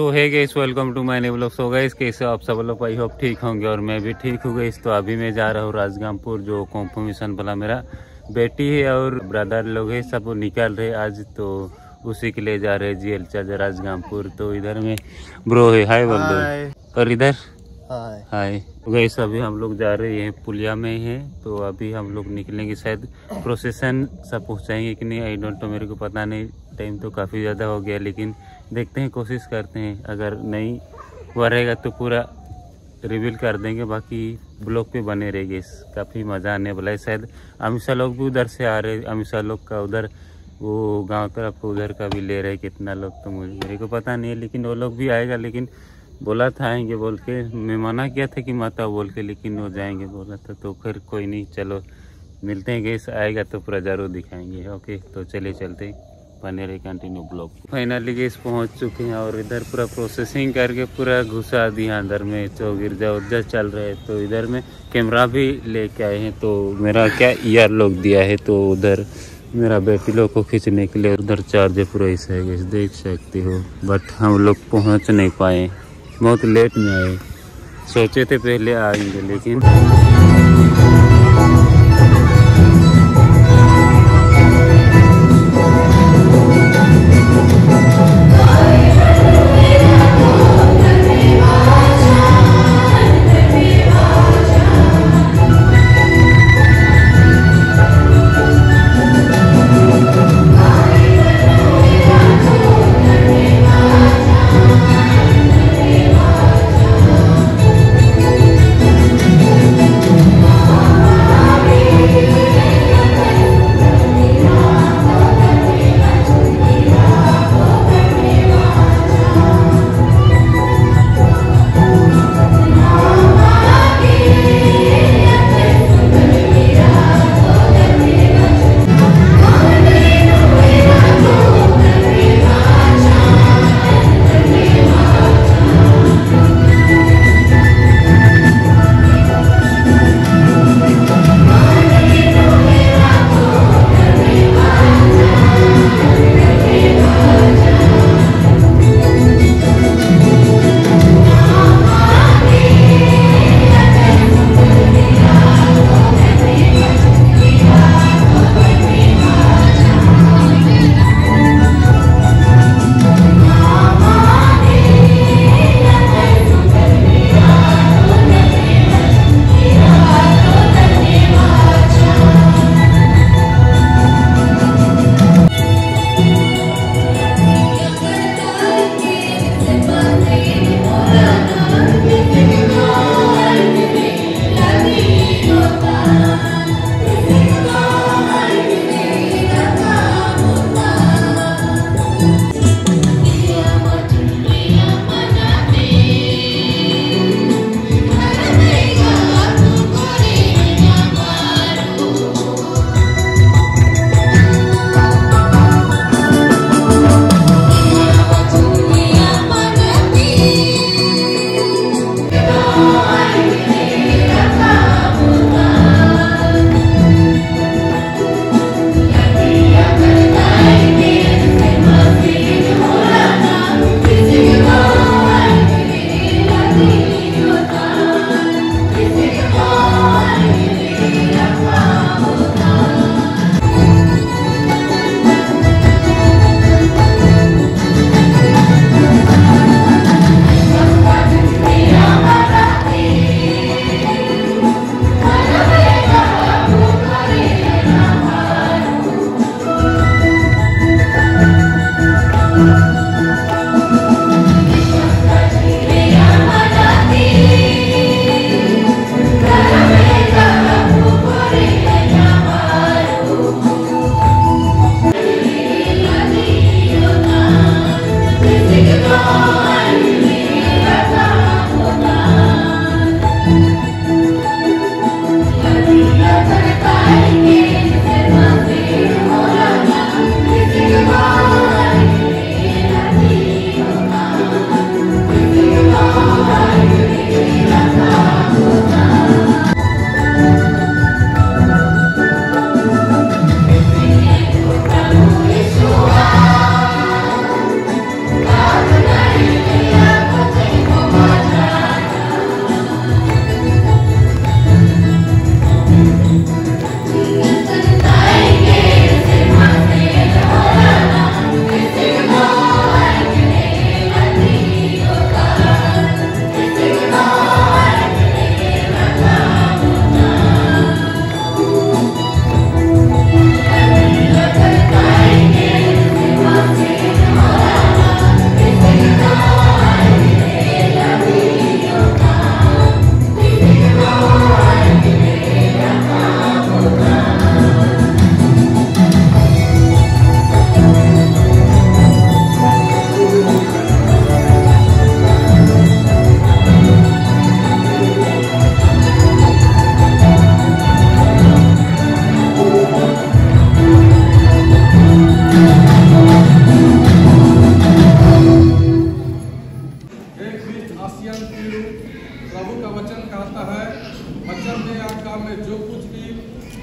Hey guys, welcome to my new vlog. So guys, कैसे आप सब लोग, आई होप ठीक होंगे और मैं भी ठीक हूँ गाइस। तो अभी मैं जा रहा हूँ राजगामपुर, जो कॉन्फर्मेशन वाला मेरा बेटी है और ब्रदर लोग है, सब निकाल रहे आज, तो उसी के लिए जा रहे हैं GL चार्ज राजगामपुर। तो इधर में ब्रो है, हाय बोल दो, और इधर हाय। तो गाइस अभी हम लोग जा रहे हैं, पुलिया में है, तो अभी हम लोग निकलेंगे, शायद प्रोसेसन सब पहुँचाएंगे कि नहीं, आई डोंट नो, मेरे को पता नहीं। टाइम तो काफ़ी ज़्यादा हो गया, लेकिन देखते हैं, कोशिश करते हैं। अगर नहीं हुआ रहेगा तो पूरा रिवील कर देंगे, बाकी ब्लॉग पे बने रहेंगे। काफ़ी मज़ा आने वाला है। शायद अमिशा लोग भी उधर से आ रहे, अमिशा लोग का उधर वो गांव तरफ उधर का भी ले रहे, कितना लोग तो मेरे को पता नहीं है, लेकिन वो लोग भी आएगा। लेकिन बोला था आएंगे बोल के, मैं मना किया था कि मत आओ बोल के, लेकिन वो जाएंगे बोला था। तो फिर कोई नहीं, चलो मिलते हैं। गैस आएगा तो पूरा ज़रूर दिखाएंगे। ओके, तो चलिए चलते हैं, बने रहे कंटिन्यू ब्लॉग। फाइनली गैस पहुंच चुके हैं और इधर पूरा प्रोसेसिंग करके पूरा घुसा दिया अंदर में। तो गिरजा उर्जा चल रहे हैं, तो इधर में कैमरा भी लेके आए हैं। तो मेरा क्या ईयर लोग दिया है, तो उधर मेरा बेटी लोग को खींचने के लिए उधर चार्ज पूरा ऐसा है गैस, देख सकते हो। बट हम लोग पहुँच नहीं पाए, बहुत लेट में आए। सोचे थे पहले आएंगे, लेकिन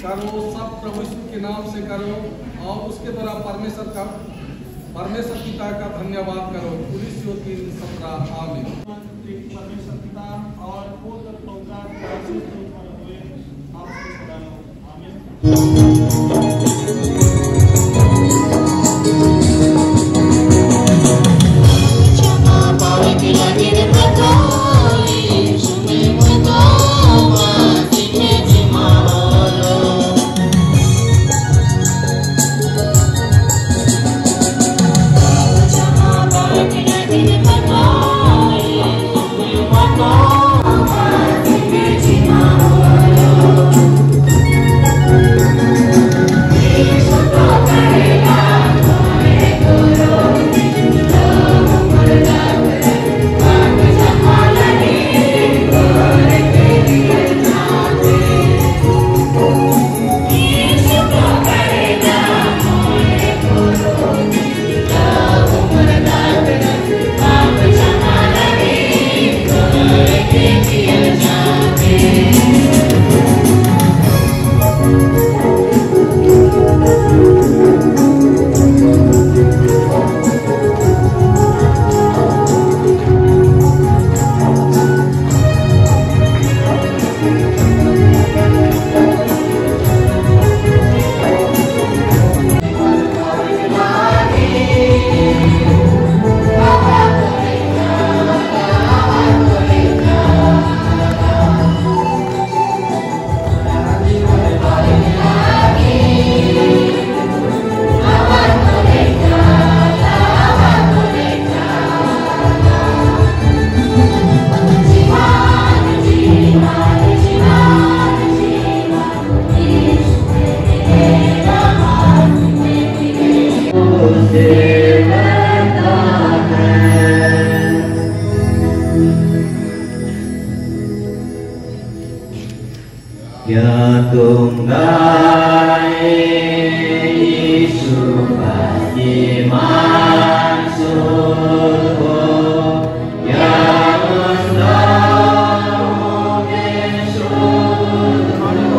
करो, सब प्रभु यीशु के नाम से करो और उसके द्वारा परमेश्वर पिता का धन्यवाद करो। 19:3-17 आमीन। परमेश्वर पिता और पुत्र पवित्र आत्मा से उत्पन्न हुए आपसे सदा आमीन। Ya Tunggal Yesus pasti masuk, ya Muslim Yesus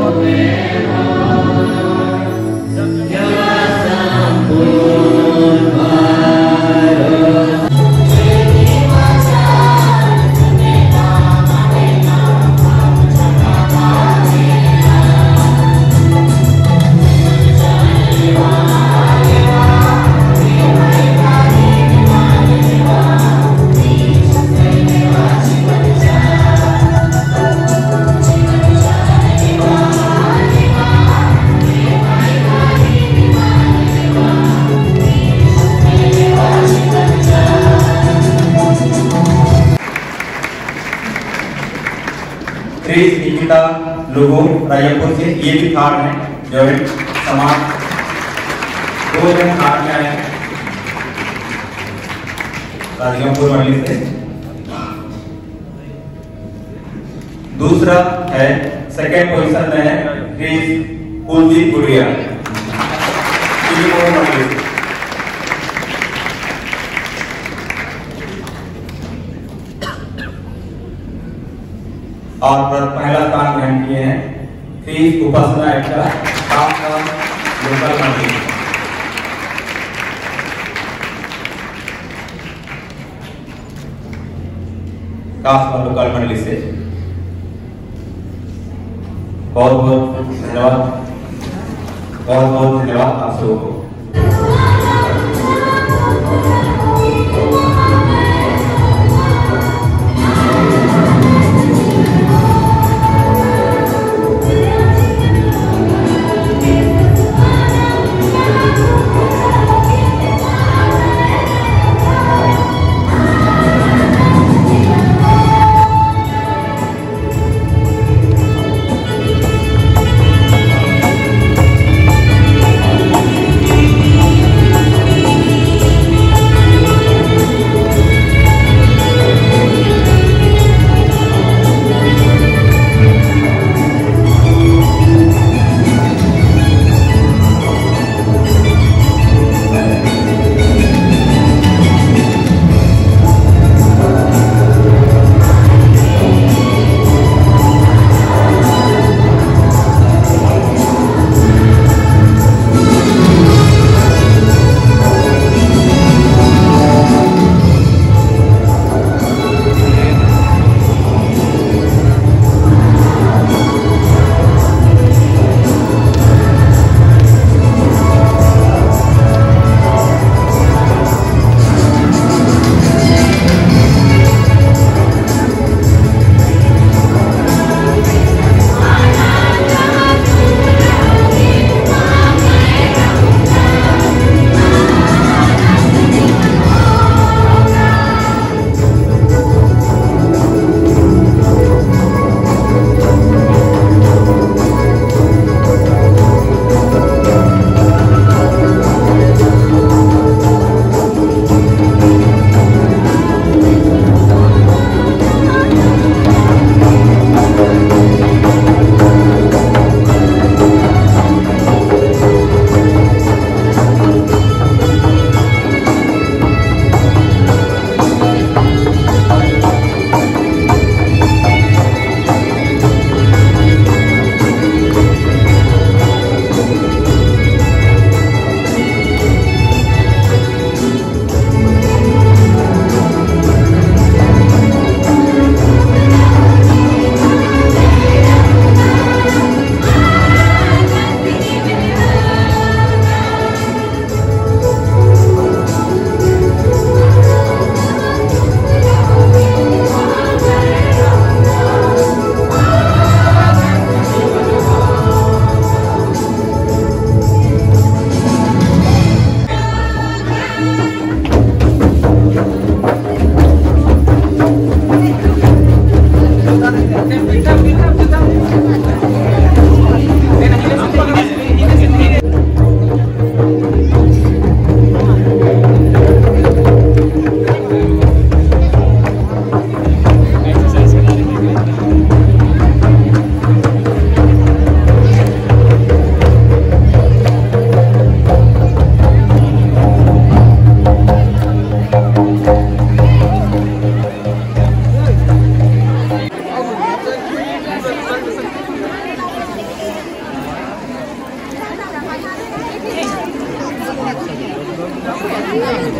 menolong, ya sampun baru. Nikita लोगों रायपुर से, ये भी थार है जो है समाज 2 जन थार में आए हैं राजगामपुर मंडली से। दूसरा है सेकेंड पोजीशन में है कुलदीप गुड़िया मंडली से। और पहला स्थान ग्रहण किए हैं उपासना एक्टर लोकल मंडली। लोकल मंडली से बहुत बहुत धन्यवाद, बहुत बहुत धन्यवाद आप सबको।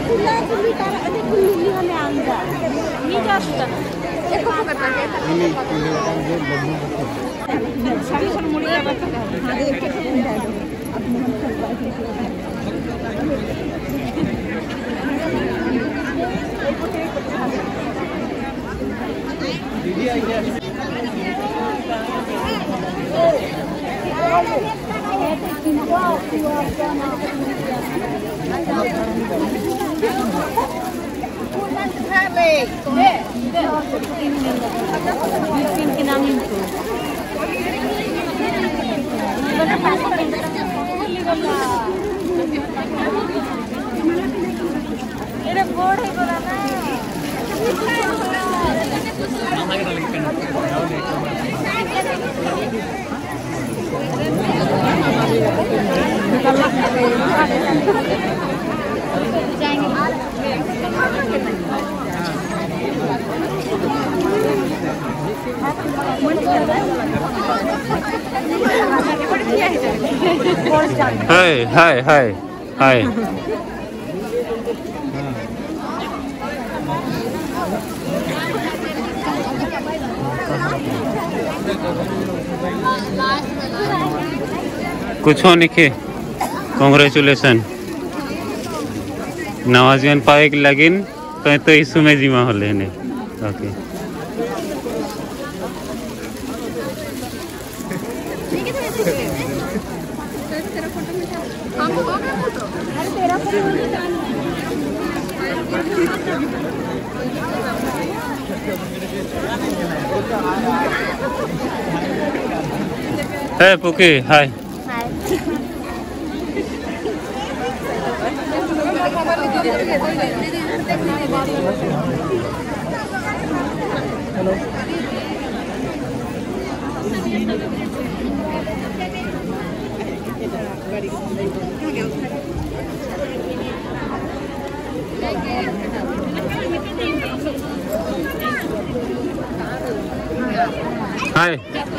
हाय हाय हाय हाय। कुछ हो निके कांग्रेचुलेशन नवाजगन पाए लगिन तो इशू में जिमा हो लेने ओके है पुकी हाय हाय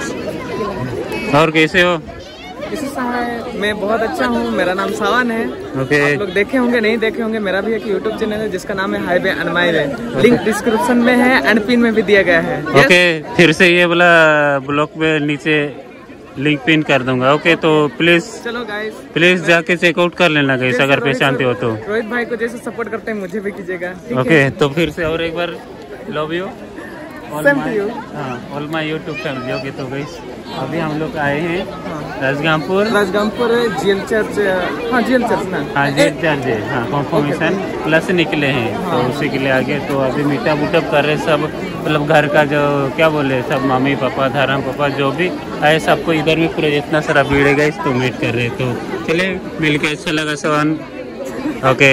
और कैसे हो? इसी समय मैं बहुत अच्छा हूँ। मेरा नाम सावन है। ओके आप लोग देखे होंगे नहीं देखे होंगे, मेरा भी एक यूट्यूब चैनल है जिसका नाम है हाईवे अनमाइर है। लिंक डिस्क्रिप्शन में है एंड पिन में भी दिया गया है। ओके फिर से ये वाला ब्लॉग पे नीचे लिंक पिन कर दूंगा। ओके तो प्लीज चलो गाइस प्लीज जाके चेकआउट कर लेना गाइस अगर पहचानते हो तो। रोहित भाई को जैसे सपोर्ट करते हैं मुझे भी कीजिएगा। ओके तो फिर से और एक बार love you Same to you. All my YouTube family. Okay तो गाइस अभी हम लोग आए हैं राजगामपुर जीएल चर्च। हाँ जीएल चर्च ना। हाँ जेल चर्च है। हाँ कॉन्फर्मेशन प्लस निकले हैं तो उसी के लिए आगे तो अभी मीटअप उटअप कर रहे सब मतलब घर का जो क्या बोले सब मम्मी पापा धर्म पापा जो भी आए सबको इधर भी पूरा इतना सारा भीड़ है गाइस तो मीट कर रहे तो चले मिलकर अच्छा लगा Sawan. Okay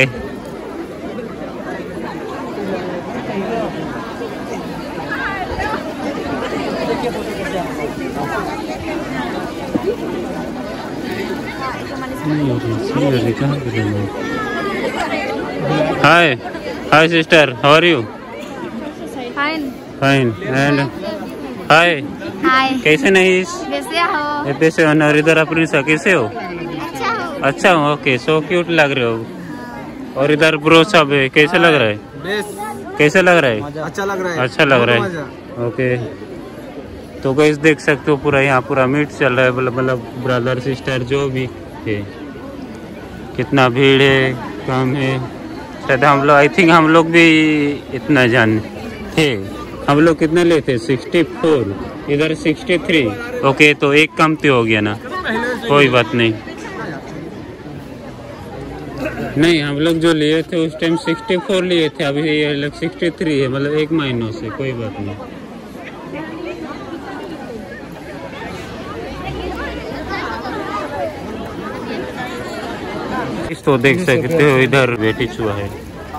hi hi sister how are you? Fine fine and hi hi कैसे नहीं कैसे हो? कैसे हो? और इधर अपनी सा कैसे हो? अच्छा हो। अच्छा हो। ओके सो क्यूट लग रहे हो। और इधर ब्रो सब है कैसे लग रहा है? कैसे लग रहा है? अच्छा लग रहा है। अच्छा लग रहा है। ओके तो गाइस देख सकते हो पूरा यहाँ पूरा मीट चल रहा है मतलब ब्रदर सिस्टर जो भी है। कितना भीड़ है कम है शायद हम लोग आई थिंक हम लोग भी इतना जान थे। हम लोग कितना लेते 64 इधर 63। ओके तो एक कमती हो गया ना कोई बात नहीं। नहीं हम लोग जो लिए थे उस टाइम 64 लिए थे अभी ये लोग 63 है मतलब एक महीनों से कोई बात नहीं। इस तो देख सकते हो इधर बेटी छुआ है।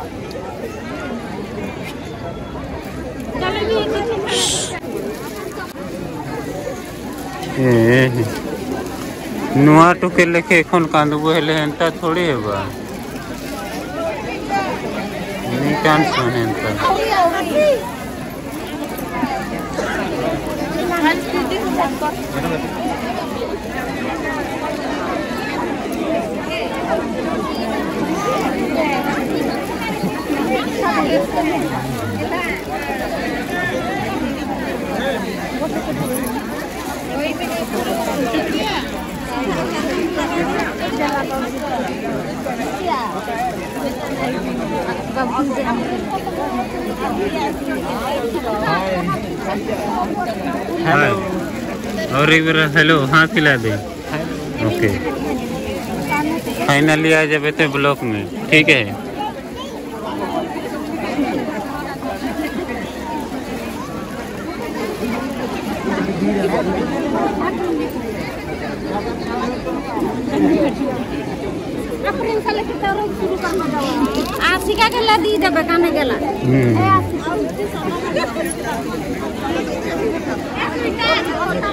नुआ टुके लेके एखन कांदबो हेले हेंता थोड़ी हेबा नी कान सुन हेंता हाय और एक बार हेलो हाथ हिला दे। ओके फाइनली आ जाए थे ब्लॉक में, ठीक है। आशिका के ला दी जब काने गेला